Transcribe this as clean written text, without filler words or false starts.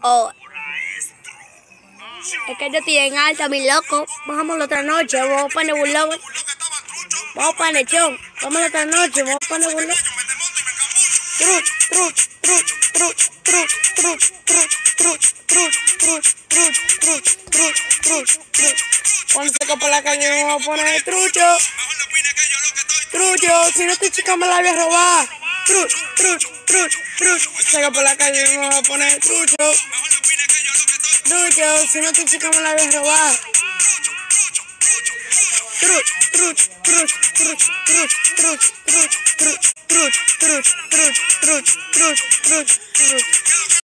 Oh, es que yo estoy en alta, mi loco. Bajamos la otra noche, vamos a poner burlón. Vamos para lechón. Vamos la otra noche, vamos a poner burlón. Truch, truch, truch, truch, truch, truch, truch, truch, truch, truch, truch, truch, truch, truch, truch. Cuando se por la calle me voy a poner trucho. Trucho, si no tu chica me la voy a robar. Truch, truch, truch, truch. Salga por la calle me voy a poner trucho. Trucho, si no tu chica me la voy a robar. Truch, truch, truch, truch, truch, truch, truch, truch, truch, truch, truch, truch, truch, truch, truch.